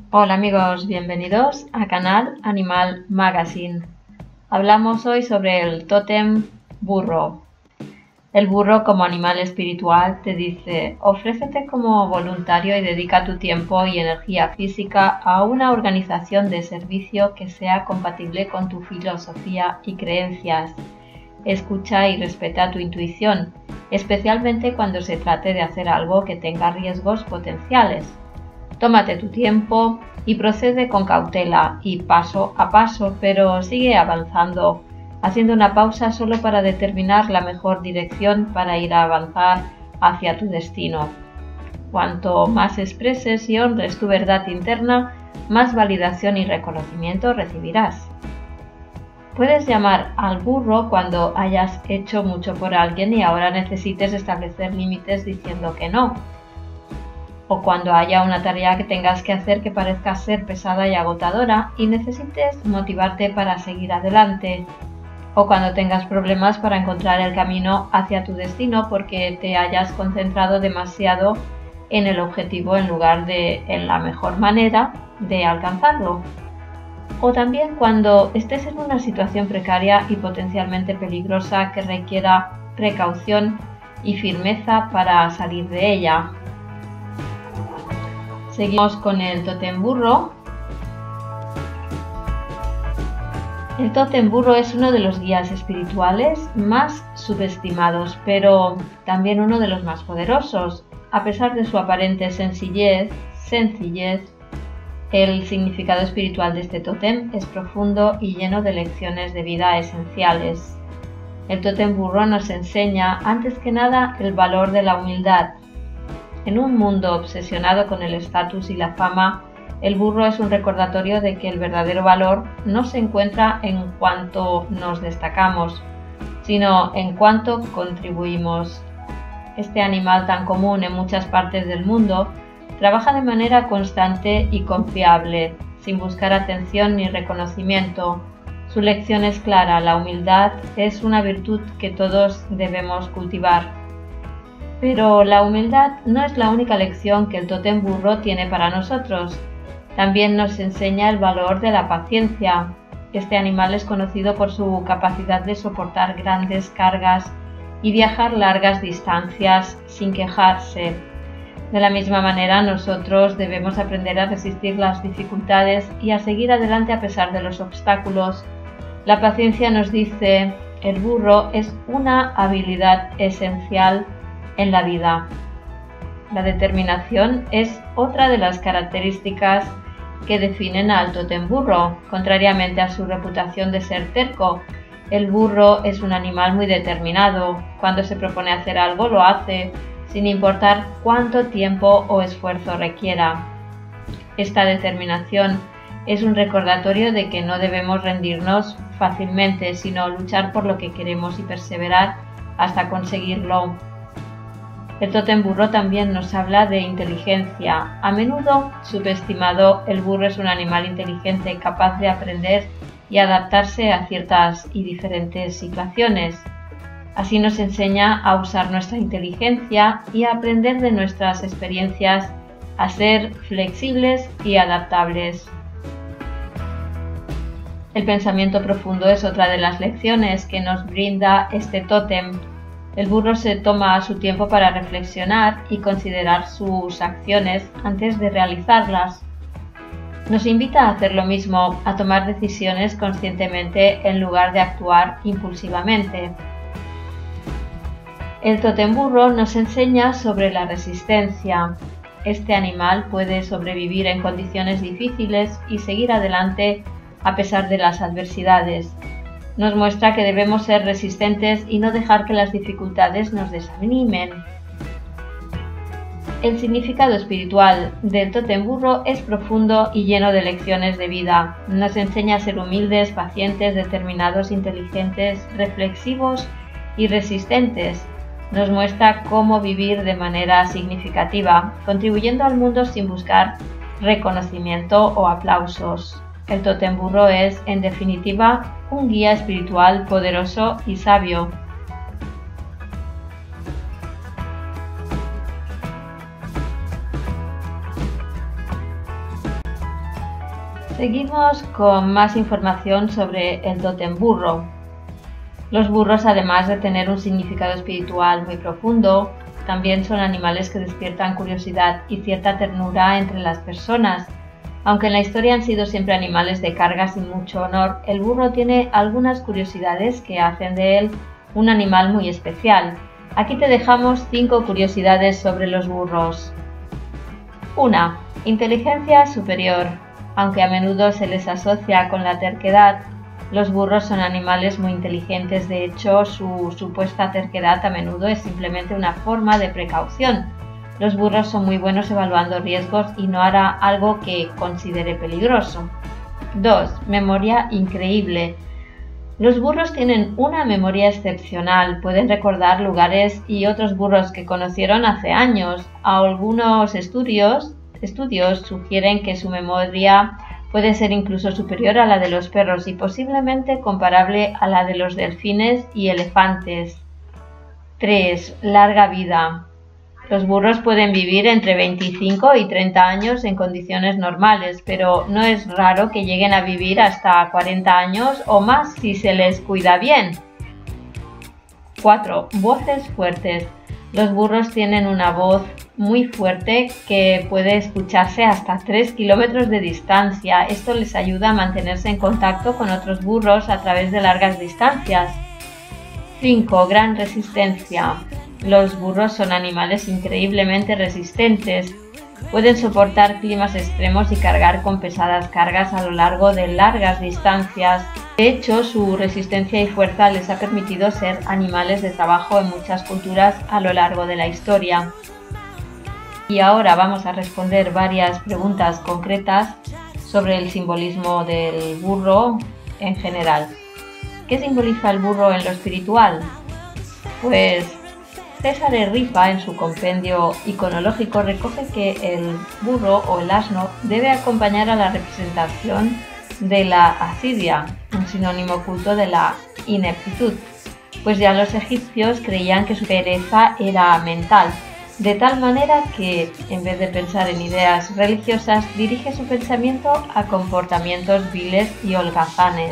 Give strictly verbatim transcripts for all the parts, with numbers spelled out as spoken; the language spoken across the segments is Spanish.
Hola amigos, bienvenidos a Canal Animal Magazine. Hablamos hoy sobre el tótem burro. El burro como animal espiritual te dice: ofrécete como voluntario y dedica tu tiempo y energía física a una organización de servicio que sea compatible con tu filosofía y creencias. Escucha y respeta tu intuición, especialmente cuando se trate de hacer algo que tenga riesgos potenciales. Tómate tu tiempo y procede con cautela y paso a paso, pero sigue avanzando, haciendo una pausa solo para determinar la mejor dirección para ir a avanzar hacia tu destino. Cuanto más expreses y honres tu verdad interna, más validación y reconocimiento recibirás. Puedes llamar al burro cuando hayas hecho mucho por alguien y ahora necesites establecer límites diciendo que no. O cuando haya una tarea que tengas que hacer que parezca ser pesada y agotadora y necesites motivarte para seguir adelante. O cuando tengas problemas para encontrar el camino hacia tu destino porque te hayas concentrado demasiado en el objetivo en lugar de en la mejor manera de alcanzarlo. O también cuando estés en una situación precaria y potencialmente peligrosa que requiera precaución y firmeza para salir de ella. Seguimos con el tótem burro. El tótem burro es uno de los guías espirituales más subestimados, pero también uno de los más poderosos. A pesar de su aparente sencillez, sencillez, el significado espiritual de este tótem es profundo y lleno de lecciones de vida esenciales. El tótem burro nos enseña, antes que nada, el valor de la humildad. En un mundo obsesionado con el estatus y la fama, el burro es un recordatorio de que el verdadero valor no se encuentra en cuánto nos destacamos, sino en cuánto contribuimos. Este animal tan común en muchas partes del mundo trabaja de manera constante y confiable, sin buscar atención ni reconocimiento. Su lección es clara: la humildad es una virtud que todos debemos cultivar. Pero la humildad no es la única lección que el tótem burro tiene para nosotros. También nos enseña el valor de la paciencia. Este animal es conocido por su capacidad de soportar grandes cargas y viajar largas distancias sin quejarse. De la misma manera, nosotros debemos aprender a resistir las dificultades y a seguir adelante a pesar de los obstáculos. La paciencia, nos dice el burro, es una habilidad esencial en la vida. La determinación es otra de las características que definen al tótem burro. Contrariamente a su reputación de ser terco, el burro es un animal muy determinado. Cuando se propone hacer algo, lo hace, sin importar cuánto tiempo o esfuerzo requiera. Esta determinación es un recordatorio de que no debemos rendirnos fácilmente, sino luchar por lo que queremos y perseverar hasta conseguirlo. El tótem burro también nos habla de inteligencia. A menudo subestimado, el burro es un animal inteligente capaz de aprender y adaptarse a ciertas y diferentes situaciones. Así nos enseña a usar nuestra inteligencia y a aprender de nuestras experiencias, a ser flexibles y adaptables. El pensamiento profundo es otra de las lecciones que nos brinda este tótem. El burro se toma su tiempo para reflexionar y considerar sus acciones antes de realizarlas. Nos invita a hacer lo mismo, a tomar decisiones conscientemente en lugar de actuar impulsivamente. El tótem burro nos enseña sobre la resistencia. Este animal puede sobrevivir en condiciones difíciles y seguir adelante a pesar de las adversidades. Nos muestra que debemos ser resistentes y no dejar que las dificultades nos desanimen. El significado espiritual del tótem burro es profundo y lleno de lecciones de vida. Nos enseña a ser humildes, pacientes, determinados, inteligentes, reflexivos y resistentes. Nos muestra cómo vivir de manera significativa, contribuyendo al mundo sin buscar reconocimiento o aplausos. El tótem burro es, en definitiva, un guía espiritual poderoso y sabio. Seguimos con más información sobre el tótem burro. Los burros, además de tener un significado espiritual muy profundo, también son animales que despiertan curiosidad y cierta ternura entre las personas. Aunque en la historia han sido siempre animales de carga sin mucho honor, el burro tiene algunas curiosidades que hacen de él un animal muy especial. Aquí te dejamos cinco curiosidades sobre los burros. uno. Inteligencia superior. Aunque a menudo se les asocia con la terquedad, los burros son animales muy inteligentes. De hecho, su supuesta terquedad a menudo es simplemente una forma de precaución. Los burros son muy buenos evaluando riesgos y no hará algo que considere peligroso. dos. Memoria increíble. Los burros tienen una memoria excepcional, pueden recordar lugares y otros burros que conocieron hace años. Algunos estudios, estudios sugieren que su memoria puede ser incluso superior a la de los perros y posiblemente comparable a la de los delfines y elefantes. tres. Larga vida. Los burros pueden vivir entre veinticinco y treinta años en condiciones normales, pero no es raro que lleguen a vivir hasta cuarenta años o más si se les cuida bien. cuatro. Voces fuertes. Los burros tienen una voz muy fuerte que puede escucharse hasta tres kilómetros de distancia. Esto les ayuda a mantenerse en contacto con otros burros a través de largas distancias. cinco. Gran resistencia. Los burros son animales increíblemente resistentes. Pueden soportar climas extremos y cargar con pesadas cargas a lo largo de largas distancias. De hecho, su resistencia y fuerza les ha permitido ser animales de trabajo en muchas culturas a lo largo de la historia. Y ahora vamos a responder varias preguntas concretas sobre el simbolismo del burro en general. ¿Qué simboliza el burro en lo espiritual? Pues César Ripa, en su compendio iconológico, recoge que el burro o el asno debe acompañar a la representación de la asidia, un sinónimo oculto de la ineptitud, pues ya los egipcios creían que su pereza era mental, de tal manera que, en vez de pensar en ideas religiosas, dirige su pensamiento a comportamientos viles y holgazanes.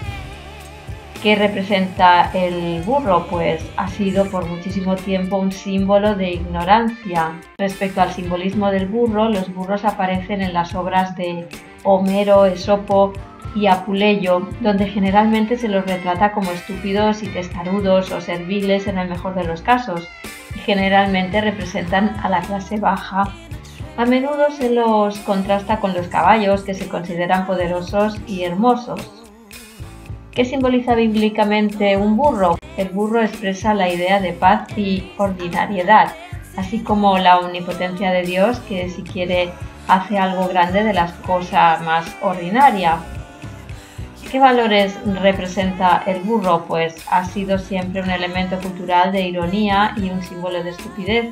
¿Qué representa el burro? Pues ha sido por muchísimo tiempo un símbolo de ignorancia. Respecto al simbolismo del burro, los burros aparecen en las obras de Homero, Esopo y Apuleyo, donde generalmente se los retrata como estúpidos y testarudos o serviles en el mejor de los casos, y generalmente representan a la clase baja. A menudo se los contrasta con los caballos, que se consideran poderosos y hermosos. ¿Qué simboliza bíblicamente un burro? El burro expresa la idea de paz y ordinariedad, así como la omnipotencia de Dios, que si quiere hace algo grande de las cosas más ordinarias. ¿Qué valores representa el burro? Pues ha sido siempre un elemento cultural de ironía y un símbolo de estupidez.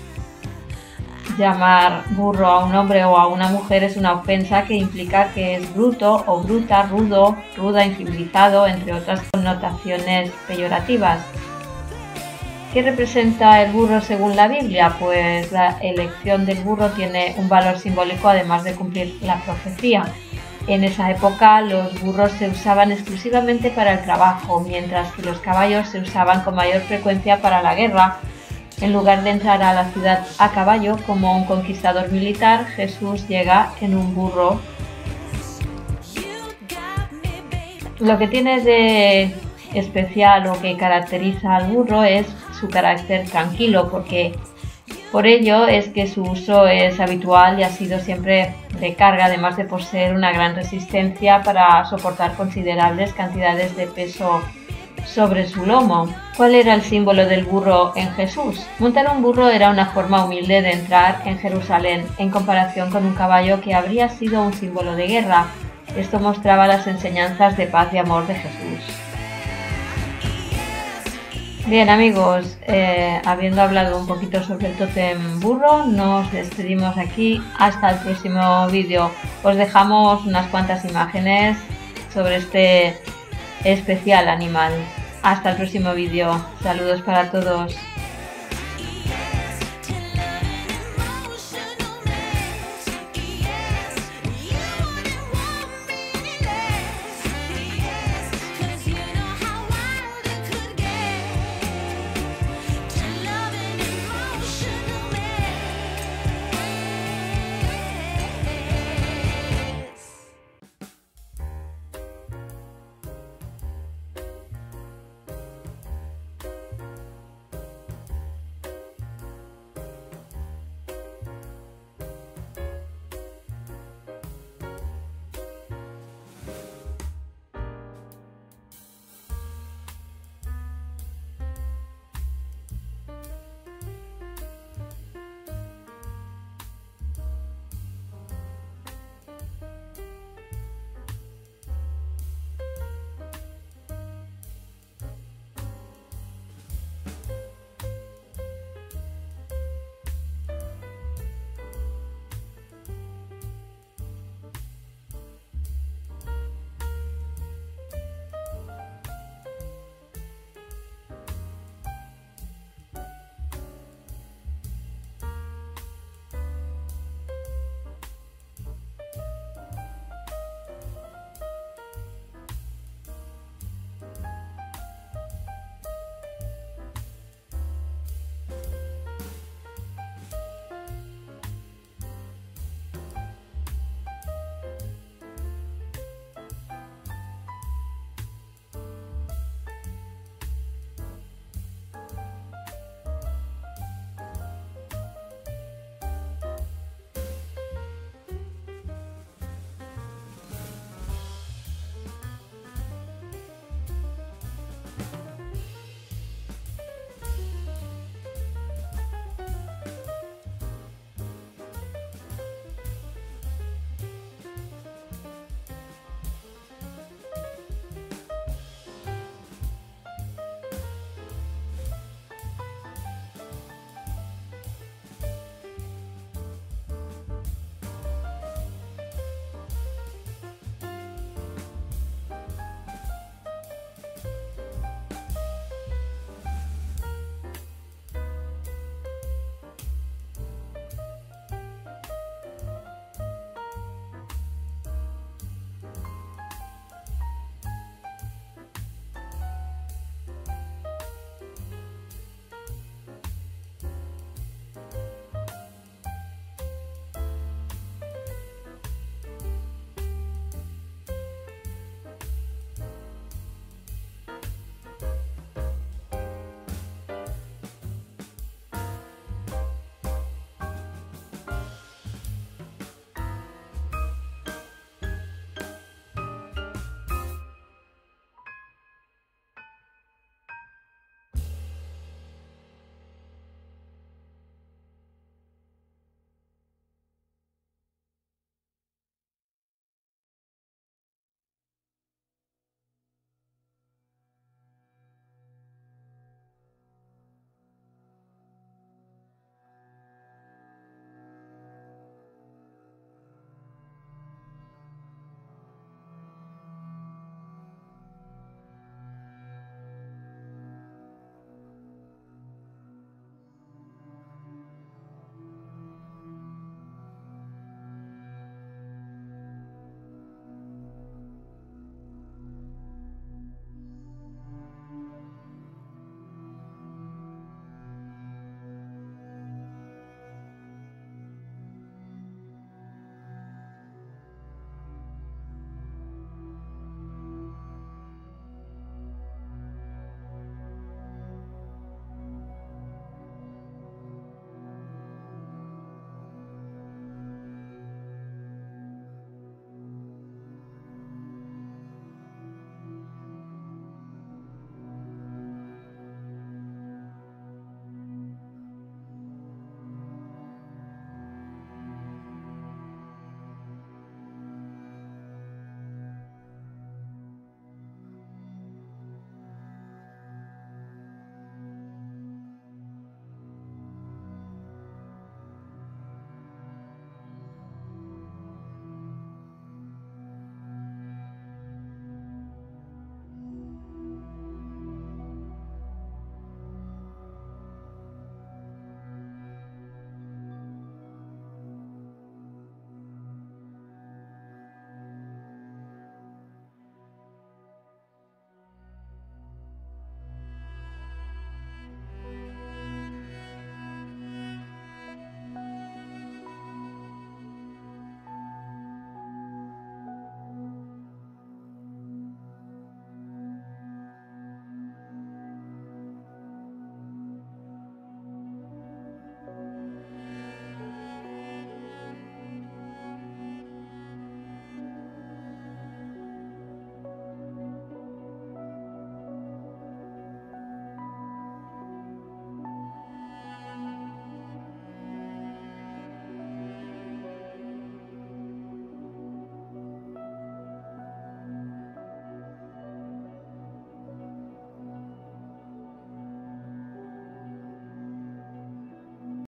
Llamar burro a un hombre o a una mujer es una ofensa que implica que es bruto o bruta, rudo, ruda, incivilizado, entre otras connotaciones peyorativas. ¿Qué representa el burro según la Biblia? Pues la elección del burro tiene un valor simbólico, además de cumplir la profecía. En esa época los burros se usaban exclusivamente para el trabajo, mientras que los caballos se usaban con mayor frecuencia para la guerra. En lugar de entrar a la ciudad a caballo como un conquistador militar, Jesús llega en un burro. Lo que tiene de especial o que caracteriza al burro es su carácter tranquilo, porque por ello es que su uso es habitual y ha sido siempre de carga, además de poseer una gran resistencia para soportar considerables cantidades de peso sobre su lomo. ¿Cuál era el símbolo del burro en Jesús? Montar un burro era una forma humilde de entrar en Jerusalén, en comparación con un caballo que habría sido un símbolo de guerra. Esto mostraba las enseñanzas de paz y amor de Jesús. Bien amigos, eh, habiendo hablado un poquito sobre el tótem burro, nos despedimos aquí. Hasta el próximo vídeo. Os dejamos unas cuantas imágenes sobre este especial animal. Hasta el próximo vídeo. Saludos para todos.